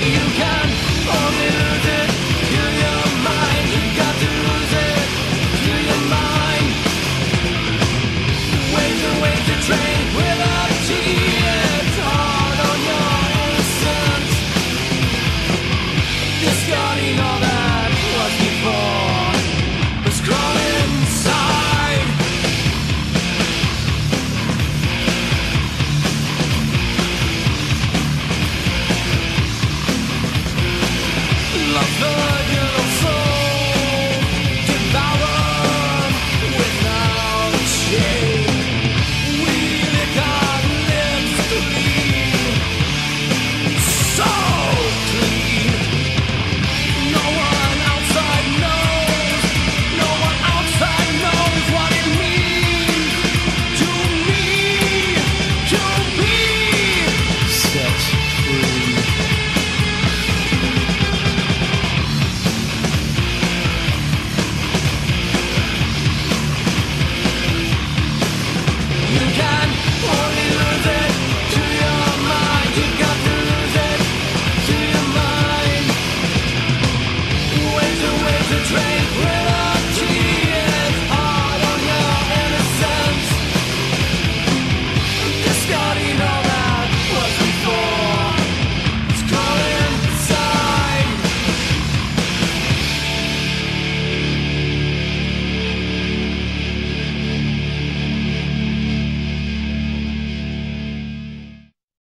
You can only lose it to your mind. You got to lose it to your mind. Waves and waves to train without a team.